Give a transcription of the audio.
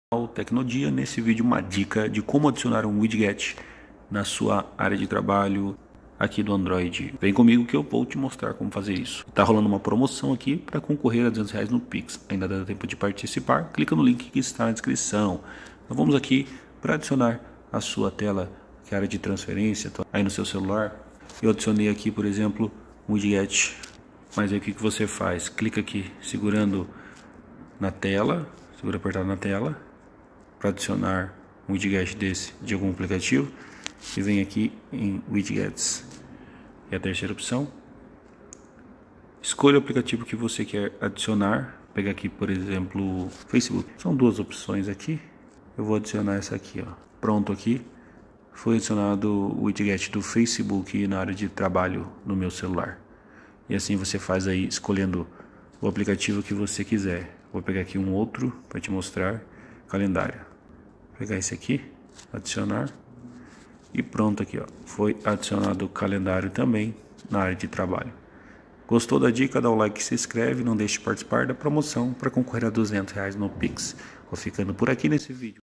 Tecnodia. Nesse vídeo uma dica de como adicionar um widget na sua área de trabalho aqui do Android. Vem comigo que eu vou te mostrar como fazer isso. Tá rolando uma promoção aqui para concorrer a R$200 no Pix. Ainda dá tempo de participar. Clica no link que está na descrição. Então vamos aqui para adicionar a sua tela, que é a área de transferência, aí no seu celular. Eu adicionei aqui, por exemplo, um widget. Mas aí o que você faz? Clica aqui segurando na tela, segura apertado na tela, para adicionar um widget desse de algum aplicativo, e vem aqui em widgets, é a terceira opção. Escolha o aplicativo que você quer adicionar. Pegar aqui, por exemplo, Facebook. São duas opções aqui. Eu vou adicionar essa aqui, ó. Pronto, aqui foi adicionado o widget do Facebook na área de trabalho no meu celular. E assim você faz aí escolhendo o aplicativo que você quiser. Vou pegar aqui um outro para te mostrar. Calendário. Vou pegar esse aqui, adicionar, e pronto, aqui ó, foi adicionado o calendário também na área de trabalho. Gostou da dica? Dá o like, se inscreve, não deixe de participar da promoção para concorrer a R$200 no Pix. Vou ficando por aqui nesse vídeo.